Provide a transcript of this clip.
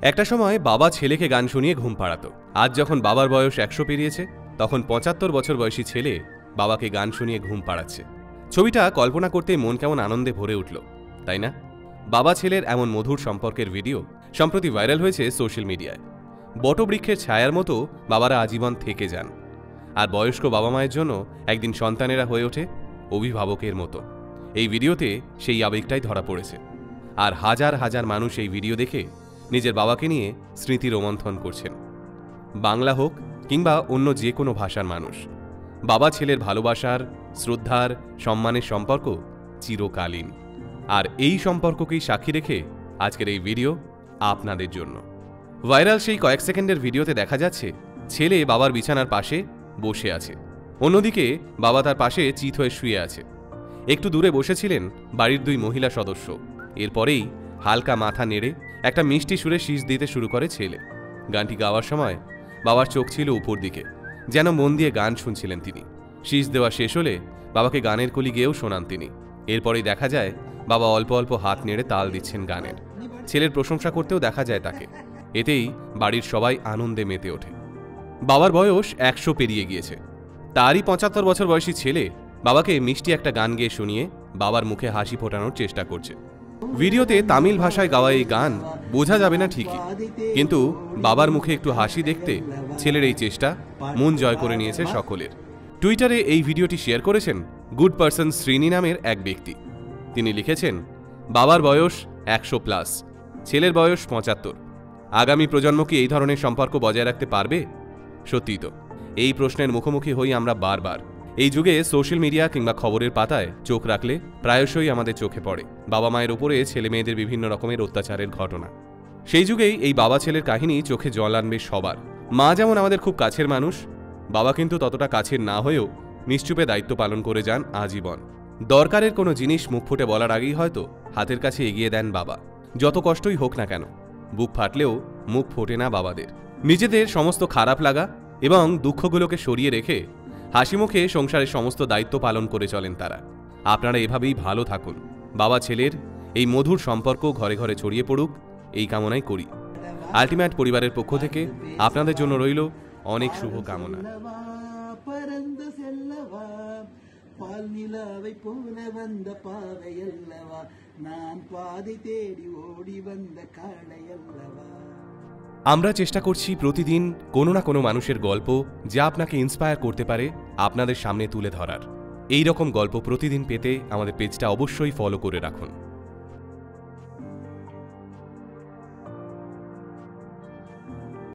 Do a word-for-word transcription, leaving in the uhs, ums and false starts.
একটা সময় বাবা ছেলেকে গান শুনিয়ে ঘুম পাড়াতো। আজ যখন বাবার বয়স একশো পেরিয়েছে, তখন পঁচাত্তর বছর বয়সী ছেলে বাবাকে গান শুনিয়ে ঘুম পাড়াচ্ছে। ছবিটা কল্পনা করতেই মন কেমন আনন্দে ভরে উঠল, তাই না? বাবা ছেলের এমন মধুর সম্পর্কের ভিডিও সম্প্রতি ভাইরাল হয়েছে সোশ্যাল মিডিয়ায়। বটবৃক্ষের ছায়ার মতো বাবারা আজীবন থেকে যান, আর বয়স্ক বাবা মায়ের জন্য একদিন সন্তানেরা হয়ে ওঠে অভিভাবকের মতো। এই ভিডিওতে সেই আবেগটাই ধরা পড়েছে, আর হাজার হাজার মানুষ এই ভিডিও দেখে নিজের বাবাকে নিয়ে স্মৃতি রোমন্থন করছেন। বাংলা হোক কিংবা অন্য যে কোনো ভাষার মানুষ, বাবা ছেলের ভালোবাসার, শ্রদ্ধার, সম্মানের সম্পর্ক চিরকালীন। আর এই সম্পর্ককেই সাক্ষী রেখে আজকের এই ভিডিও আপনাদের জন্য। ভাইরাল সেই কয়েক সেকেন্ডের ভিডিওতে দেখা যাচ্ছে ছেলে বাবার বিছানার পাশে বসে আছে, অন্যদিকে বাবা তার পাশে চিত হয়ে শুয়ে আছে। একটু দূরে বসেছিলেন বাড়ির দুই মহিলা সদস্য। এরপরেই হালকা মাথা নেড়ে একটা মিষ্টি সুরে শীষ দিতে শুরু করে ছেলে। গানটি গাওয়ার সময় বাবার চোখ ছিল উপর দিকে, যেন মন দিয়ে গান শুনছিলেন তিনি। শীষ দেওয়া শেষ হলে বাবাকে গানের কলি গেয়েও শোনান তিনি। এরপরেই দেখা যায় বাবা অল্প অল্প হাত নেড়ে তাল দিচ্ছেন গানের। ছেলের প্রশংসা করতেও দেখা যায় তাকে। এতেই বাড়ির সবাই আনন্দে মেতে ওঠে। বাবার বয়স একশো পেরিয়ে গিয়েছে, তারই পঁচাত্তর বছর বয়সী ছেলে বাবাকে মিষ্টি একটা গান গেয়ে শুনিয়ে বাবার মুখে হাসি ফোটানোর চেষ্টা করছে। ভিডিওতে তামিল ভাষায় গাওয়া এই গান বোঝা যাবে না ঠিকই, কিন্তু বাবার মুখে একটু হাসি দেখতে ছেলের এই চেষ্টা মন জয় করে নিয়েছে সকলের। টুইটারে এই ভিডিওটি শেয়ার করেছেন গুড পারসন শ্রীনি নামের এক ব্যক্তি। তিনি লিখেছেন, বাবার বয়স একশো প্লাস, ছেলের বয়স পঁচাত্তর। আগামী প্রজন্ম কি এই ধরনের সম্পর্ক বজায় রাখতে পারবে? সত্যিই তো, এই প্রশ্নের মুখোমুখি হই আমরা বারবার। এই যুগে সোশ্যাল মিডিয়া কিংবা খবরের পাতায় চোখ রাখলে প্রায়শই আমাদের চোখে পড়ে বাবা মায়ের ওপরে ছেলে মেয়েদের বিভিন্ন রকমের অত্যাচারের ঘটনা। সেই যুগেই এই বাবা ছেলের কাহিনী চোখে জল আনবে সবার। মা যেমন আমাদের খুব কাছের মানুষ, বাবা কিন্তু ততটা কাছের না হয়েও নিশ্চুপে দায়িত্ব পালন করে যান আজীবন। দরকারের কোনো জিনিস মুখ ফুটে বলার আগেই হয়তো হাতের কাছে এগিয়ে দেন বাবা। যত কষ্টই হোক না কেন, বুক ফাটলেও মুখ ফোটে না বাবাদের। নিজেদের সমস্ত খারাপ লাগা এবং দুঃখগুলোকে সরিয়ে রেখে হাসি মুখে সংসারের সমস্ত দায়িত্ব পালন করে চলেন তারা। আপনারা এভাবেই ভালো থাকুন। বাবা ছেলের এই মধুর সম্পর্ক ঘরে ঘরে ছড়িয়ে পড়ুক, এই কামনাই করি। আলটিমেট পরিবারের পক্ষ থেকে আপনাদের জন্য রইল অনেক শুভ কামনা। আমরা চেষ্টা করছি প্রতিদিন কোনো না কোনো মানুষের গল্প যা আপনাকে ইন্সপায়ার করতে পারে আপনাদের সামনে তুলে ধরার। এই রকম গল্প প্রতিদিন পেতে আমাদের পেজটা অবশ্যই ফলো করে রাখুন।